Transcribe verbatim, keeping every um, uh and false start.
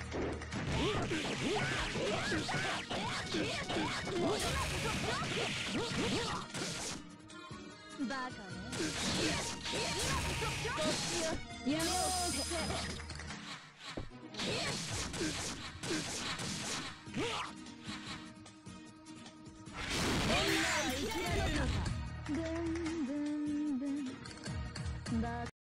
バカね。こっちよ。夢を捨て。女は生きられるのか。